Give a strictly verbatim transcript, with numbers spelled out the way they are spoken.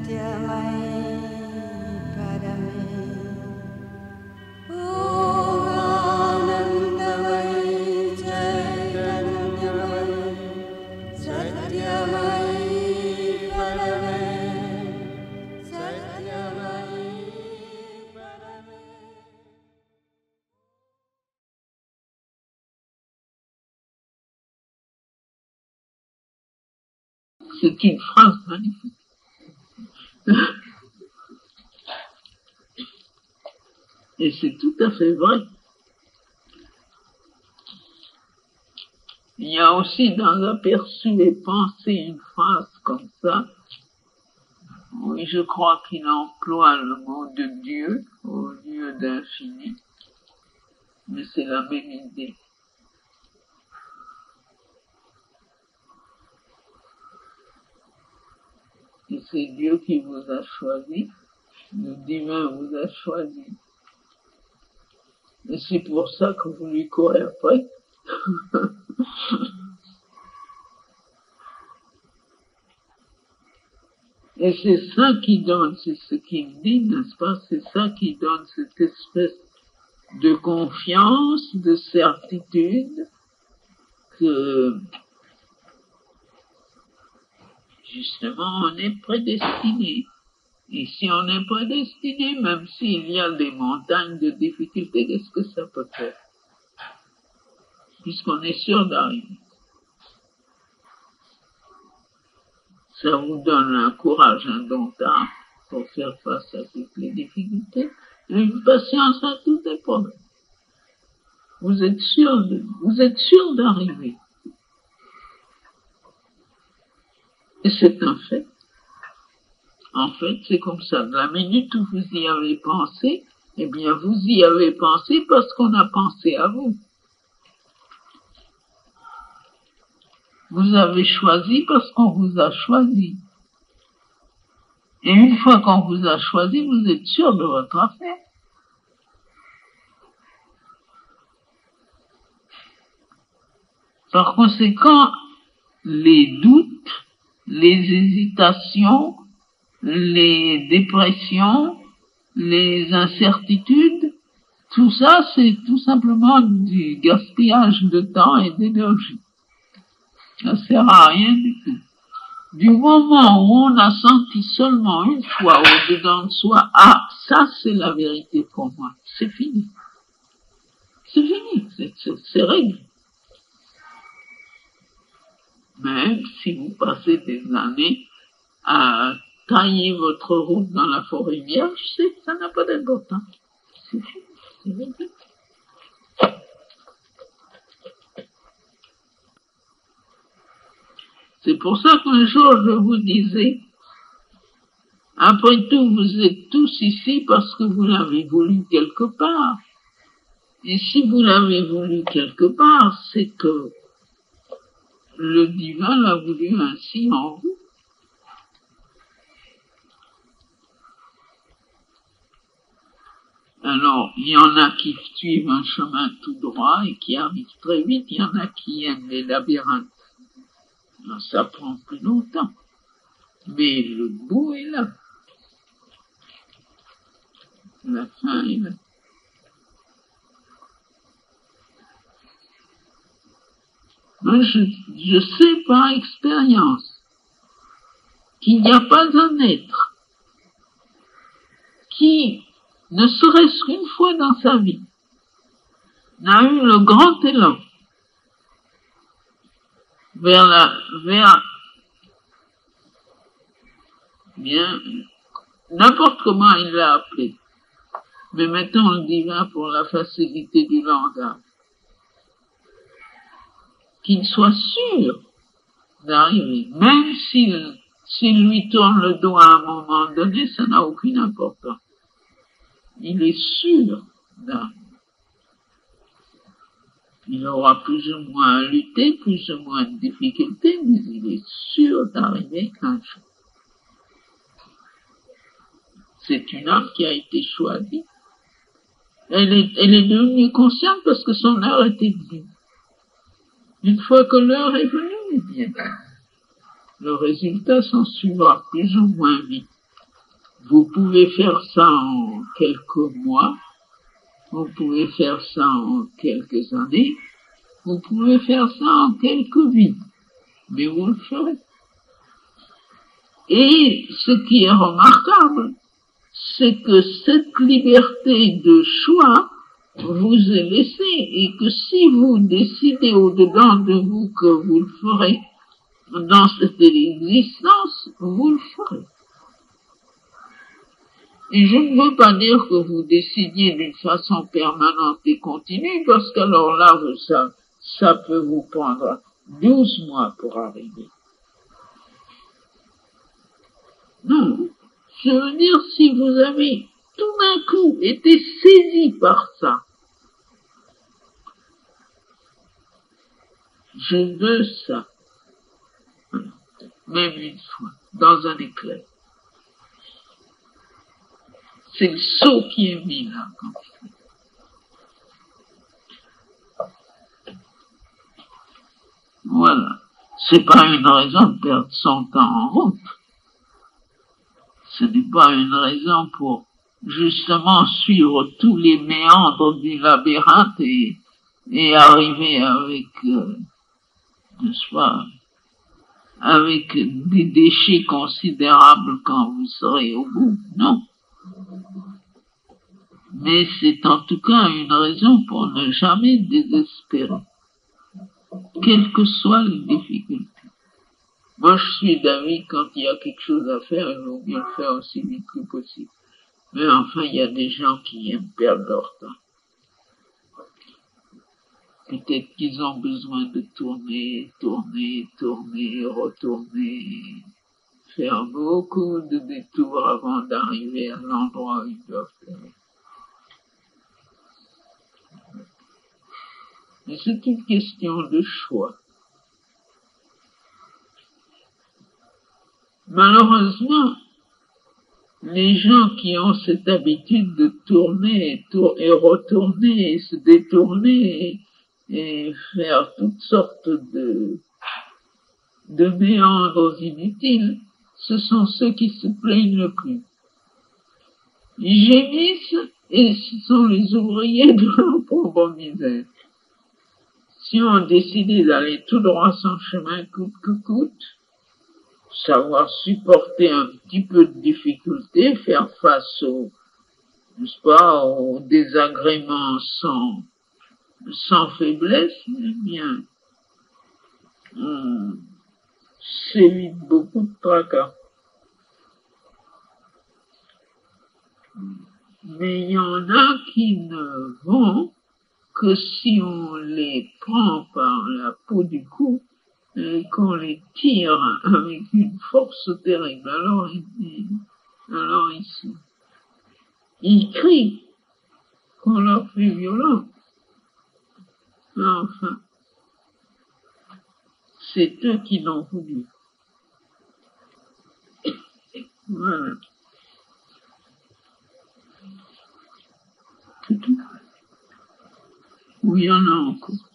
C'est une phrase magnifique. Et c'est tout à fait vrai. Il y a aussi dans Aperçus et Pensées une phrase comme ça. Oui, je crois qu'il emploie le mot de Dieu au lieu d'infini. Mais c'est la même idée. Et c'est Dieu qui vous a choisi, le divin vous a choisi. Et c'est pour ça que vous lui courez après. Et c'est ça qui donne, c'est ce qu'il dit, n'est-ce pas? C'est ça qui donne cette espèce de confiance, de certitude, que justement on est prédestiné. Et si on est prédestiné, même s'il y a des montagnes de difficultés, qu'est-ce que ça peut faire? Puisqu'on est sûr d'arriver. Ça vous donne un courage indomptable pour faire face à toutes les difficultés, et une patience à toutes les problèmes. Vous êtes sûr de, vous êtes sûr d'arriver. Et c'est un fait. En fait, c'est comme ça. De la minute où vous y avez pensé, eh bien, vous y avez pensé parce qu'on a pensé à vous. Vous avez choisi parce qu'on vous a choisi. Et une fois qu'on vous a choisi, vous êtes sûr de votre affaire. Par conséquent, les doutes, les hésitations, les dépressions, les incertitudes, tout ça, c'est tout simplement du gaspillage de temps et d'énergie. Ça sert à rien du tout. Du moment où on a senti seulement une fois au-dedans de soi, ah, ça c'est la vérité pour moi, c'est fini. C'est fini, c'est, c'est, c'est réglé. Même si vous passez des années à tailler votre route dans la forêt vierge, c'est, ça n'a pas d'importance. C'est fini, c'est réglé. C'est pour ça qu'un jour je vous disais, après tout, vous êtes tous ici parce que vous l'avez voulu quelque part. Et si vous l'avez voulu quelque part, c'est que le divin l'a voulu ainsi en vous. Alors, il y en a qui suivent un chemin tout droit et qui arrivent très vite, il y en a qui aiment les labyrinthes. Alors, ça prend plus longtemps, mais le bout est là. La fin est là. Moi, je, je sais par expérience qu'il n'y a pas un être qui, ne serait-ce qu'une fois dans sa vie, n'a eu le grand élan vers la, vers, bien, n'importe comment il l'a appelé, mais mettons le divin pour la facilité du langage, qu'il soit sûr d'arriver, même s'il, s'il lui tourne le dos à un moment donné, ça n'a aucune importance. Il est sûr d'arriver. Il aura plus ou moins à lutter, plus ou moins de difficultés, mais il est sûr d'arriver un jour. C'est une âme qui a été choisie. Elle est, elle est devenue consciente parce que son heure était venue. Une fois que l'heure est venue, eh bien, le résultat s'en suivra plus ou moins vite. Vous pouvez faire ça en quelques mois, vous pouvez faire ça en quelques années, vous pouvez faire ça en quelques vies, mais vous le ferez. Et ce qui est remarquable, c'est que cette liberté de choix vous est laissée et que si vous décidez au-dedans de vous que vous le ferez dans cette existence, vous le ferez. Et je ne veux pas dire que vous décidiez d'une façon permanente et continue, parce qu'alors là, ça, ça peut vous prendre douze mois pour arriver. Non, je veux dire, si vous avez tout d'un coup été saisi par ça, je veux ça, même une fois, dans un éclair. C'est le saut qui est mis là. Voilà. C'est pas une raison de perdre son temps en route. Ce n'est pas une raison pour justement suivre tous les méandres du labyrinthe et, et arriver avec, euh, n'est-ce pas, avec des déchets considérables quand vous serez au bout. Non. Mais c'est en tout cas une raison pour ne jamais désespérer, quelles que soient les difficultés. Moi, je suis d'avis, quand il y a quelque chose à faire, il vaut mieux le faire aussi vite que possible. Mais enfin, il y a des gens qui aiment perdre leur temps. Peut-être qu'ils ont besoin de tourner, tourner, tourner, retourner, faire beaucoup de détours avant d'arriver à l'endroit où ils doivent aller. Mais c'est une question de choix. Malheureusement, les gens qui ont cette habitude de tourner et, tour et retourner et se détourner et, et faire toutes sortes de, de méandres inutiles, ce sont ceux qui se plaignent le plus. Ils gémissent et ce sont les ouvriers de leur propre misère. Si on décidait d'aller tout droit son chemin coûte que coûte, savoir supporter un petit peu de difficulté, faire face aux, n'est-ce pas, aux désagréments sans, sans faiblesse, eh bien, on s'évite beaucoup de tracas. Mais il y en a qui ne vont que si on les prend par la peau du cou et qu'on les tire avec une force terrible. Alors, ils, alors ils, ils crient qu'on leur fait violence. Enfin, c'est eux qui l'ont voulu. Voilà. C'est tout. Oui, il y en a encore.